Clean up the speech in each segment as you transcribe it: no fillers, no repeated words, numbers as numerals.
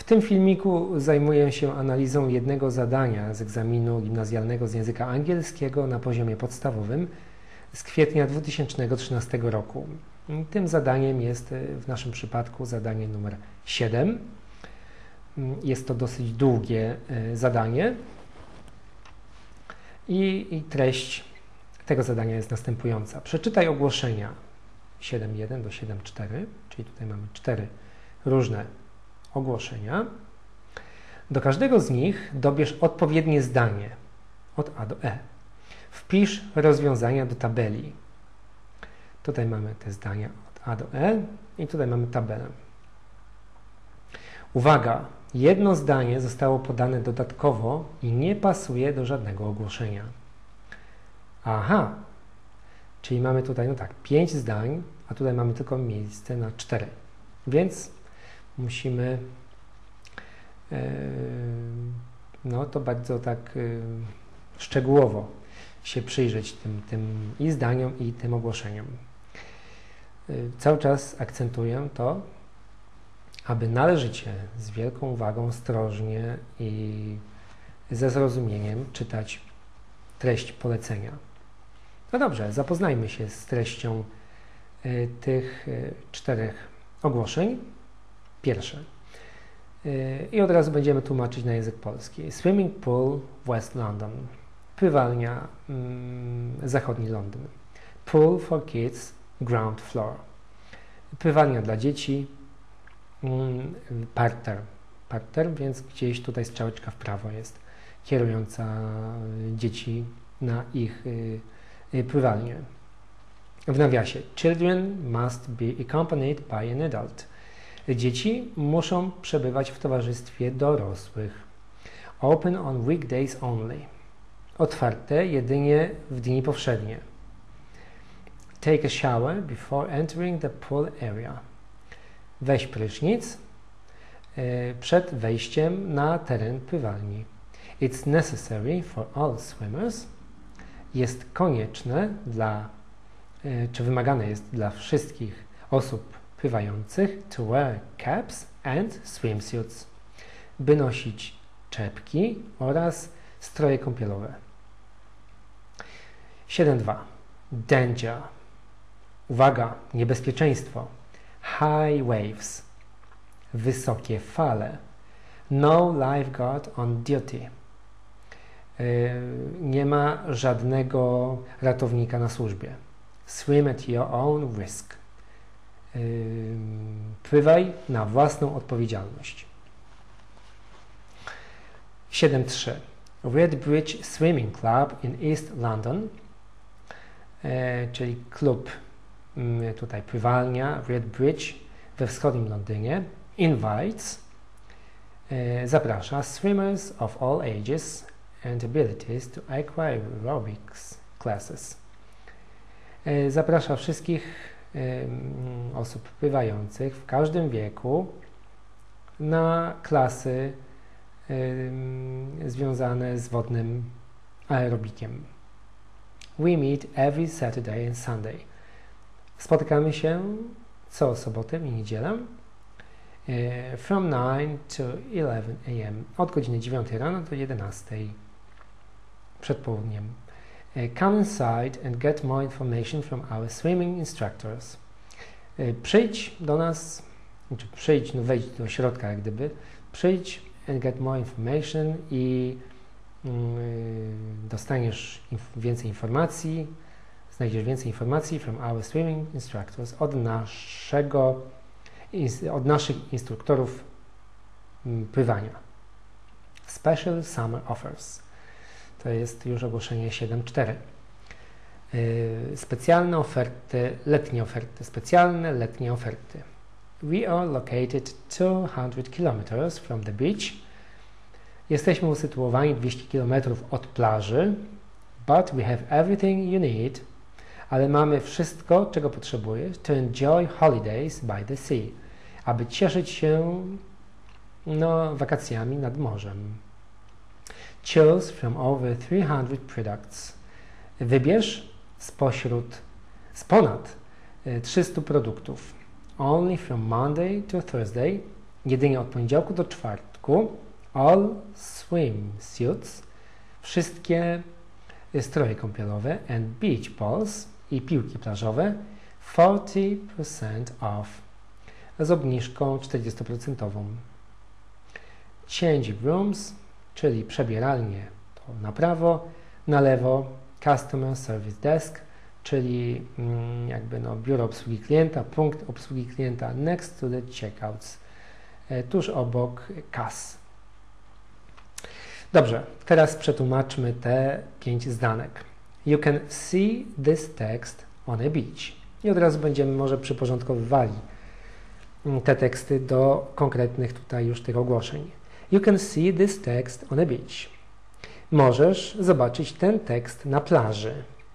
tym filmiku zajmuję się analizą jednego zadania z egzaminu gimnazjalnego z języka angielskiego na poziomie podstawowym z kwietnia 2013 roku. Tym zadaniem jest w naszym przypadku zadanie numer 7. Jest to dosyć długie zadanie i treść tego zadania jest następująca. Przeczytaj ogłoszenia 7.1 do 7.4, czyli tutaj mamy 4 różne ogłoszenia. Do każdego z nich dobierz odpowiednie zdanie od A do E. Wpisz rozwiązania do tabeli. Tutaj mamy te zdania od A do E i tutaj mamy tabelę. Uwaga! Jedno zdanie zostało podane dodatkowo i nie pasuje do żadnego ogłoszenia. Aha! Czyli mamy tutaj, 5 zdań, a tutaj mamy tylko miejsce na 4. Więc musimy to bardzo tak szczegółowo się przyjrzeć tym i zdaniom, i tym ogłoszeniom. Cały czas akcentuję to, aby należycie, z wielką uwagą, ostrożnie i ze zrozumieniem czytać treść polecenia. No dobrze, zapoznajmy się z treścią tych 4 ogłoszeń. Pierwsze. I od razu będziemy tłumaczyć na język polski. Swimming pool West London. Pływalnia zachodni Londyn. Pool for kids ground floor. Pływalnia dla dzieci parter. Parter, więc gdzieś tutaj strzałeczka w prawo jest kierująca dzieci na ich pływalnię. W nawiasie. Children must be accompanied by an adult. Dzieci muszą przebywać w towarzystwie dorosłych. Open on weekdays only. Otwarte jedynie w dni powszednie. Take a shower before entering the pool area. Weź prysznic przed wejściem na teren pływalni. It's necessary for all swimmers. Jest konieczne czy wymagane jest dla wszystkich osób pływających to wear caps and swimsuits, by nosić czepki oraz stroje kąpielowe. 7.2. Danger. Uwaga, niebezpieczeństwo. High waves. Wysokie fale. No lifeguard on duty. Nie ma żadnego ratownika na służbie. Swim at your own risk. Pływaj na własną odpowiedzialność. 7.3. Red Bridge Swimming Club in East London, czyli klub, tutaj pływalnia Red Bridge we wschodnim Londynie, invites, zaprasza swimmers of all ages and abilities to aquarobics classes. Zaprasza wszystkich osób pływających w każdym wieku na klasy związane z wodnym aerobikiem. We meet every Saturday and Sunday. Spotykamy się co sobotę i niedzielę from 9 to 11 a.m. od godziny 9 rano do 11 przed południem. Come inside and get more information from our swimming instructors. Przyjdź do nas, wejdź do środka jak gdyby, przyjdź and get more information i dostaniesz więcej informacji, znajdziesz więcej informacji from our swimming instructors od naszych instruktorów pływania. Special summer offers. To jest już ogłoszenie 7.4. Specjalne oferty, letnie oferty. Specjalne letnie oferty. We are located 200 km from the beach. Jesteśmy usytuowani 200 km od plaży. But we have everything you need. Ale mamy wszystko, czego potrzebujesz to enjoy holidays by the sea. Aby cieszyć się wakacjami nad morzem. Choose from over 300 products. Wybierz z ponad 300 produktów. Only from Monday to Thursday. jedynie od poniedziałku do czwartku all swimsuits, wszystkie stroje kąpielowe and beach balls i piłki plażowe 40% off z obniżką 40%. Changing rooms, czyli przebieralnie, to na prawo, na lewo customer service desk, czyli jakby biuro obsługi klienta, punkt obsługi klienta next to the checkouts, tuż obok kas. Dobrze, teraz przetłumaczmy te 5 zdanek. You can see this text on a beach. I od razu będziemy może przyporządkowywali te teksty do konkretnych tutaj już tych ogłoszeń. You can see this text on a beach. Możesz zobaczyć ten tekst na plaży.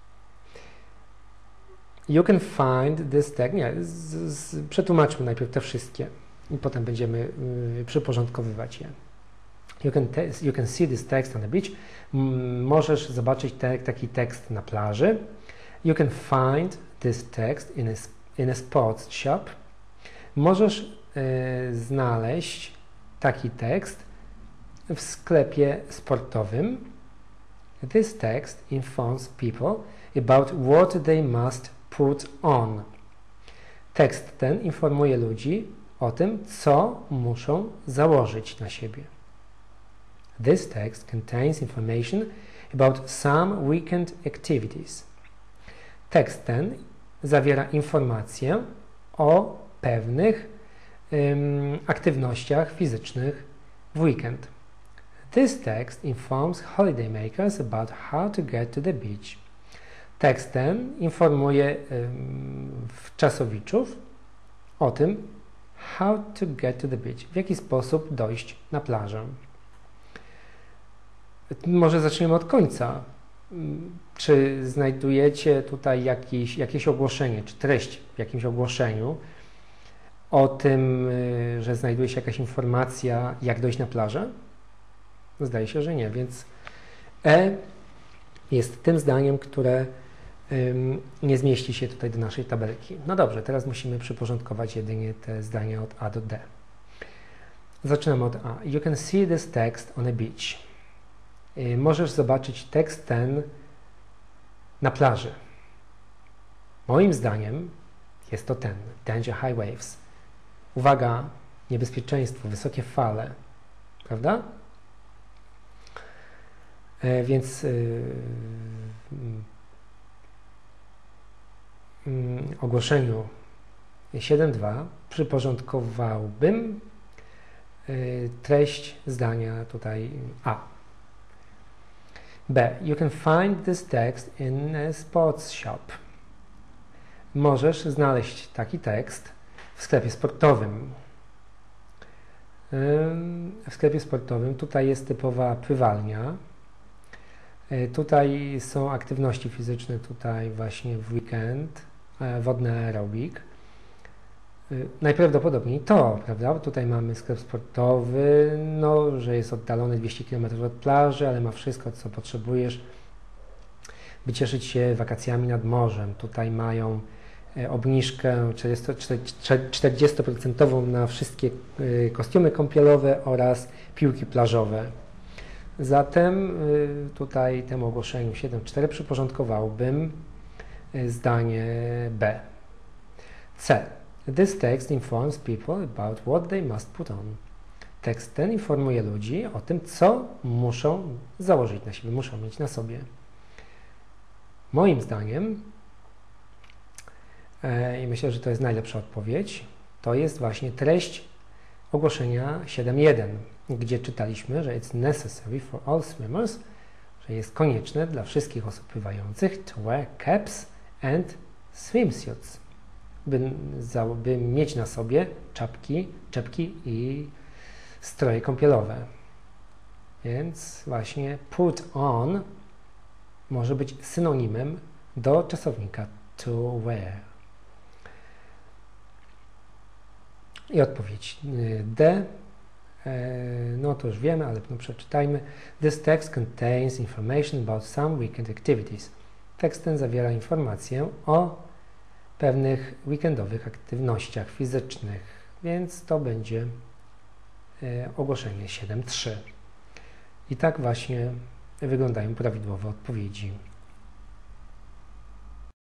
You can find this text. Nie, przetłumaczmy najpierw te wszystkie i potem będziemy przyporządkowywać je. You can see this text on the beach. Możesz zobaczyć taki tekst na plaży. You can find this text in a sports shop. Możesz znaleźć taki tekst w sklepie sportowym. This text informs people about what they must put on. Tekst ten informuje ludzi o tym, co muszą założyć na siebie. This text contains information about some weekend activities. Tekst ten zawiera informacje o pewnych aktywnościach fizycznych w weekend. This text informs holidaymakers about how to get to the beach. Tekst ten informuje czasowiczów o tym, how to get to the beach, w jaki sposób dojść na plażę. Może zaczniemy od końca. Czy znajdujecie tutaj jakieś ogłoszenie, czy treść w jakimś ogłoszeniu o tym, że znajduje się jakaś informacja, jak dojść na plażę? Zdaje się, że nie, więc E jest tym zdaniem, które nie zmieści się tutaj do naszej tabelki. No dobrze, teraz musimy przyporządkować jedynie te zdania od A do D. Zaczynamy od A. You can see this text on a beach. Możesz zobaczyć tekst ten na plaży. Moim zdaniem jest to ten, danger high waves. Uwaga, niebezpieczeństwo, wysokie fale, prawda? Więc ogłoszeniu 7.2 przyporządkowałbym treść zdania tutaj A. B. You can find this text in a sports shop. Możesz znaleźć taki tekst w sklepie sportowym. W sklepie sportowym tutaj jest typowa pływalnia. Tutaj są aktywności fizyczne, tutaj właśnie w weekend, wodny aerobik. Najprawdopodobniej to, prawda? Tutaj mamy sklep sportowy, no, że jest oddalony 200 km od plaży, ale ma wszystko, co potrzebujesz, by cieszyć się wakacjami nad morzem. Tutaj mają obniżkę 40% na wszystkie kostiumy kąpielowe oraz piłki plażowe. Zatem tutaj temu ogłoszeniu 7.4 przyporządkowałbym zdanie B. C. This text informs people about what they must put on. Tekst ten informuje ludzi o tym, co muszą założyć na siebie, muszą mieć na sobie. Moim zdaniem, i myślę, że to jest najlepsza odpowiedź, to jest właśnie treść ogłoszenia 7.1, gdzie czytaliśmy, że it's necessary for all swimmers, że jest konieczne dla wszystkich osób pływających to wear caps and swimsuits, by mieć na sobie czepki i stroje kąpielowe. Więc właśnie put on może być synonimem do czasownika to wear. I odpowiedź D. No to już wiemy, ale przeczytajmy. This text contains information about some weekend activities. Tekst ten zawiera informację o pewnych weekendowych aktywnościach fizycznych, więc to będzie ogłoszenie 7.3. I tak właśnie wyglądają prawidłowe odpowiedzi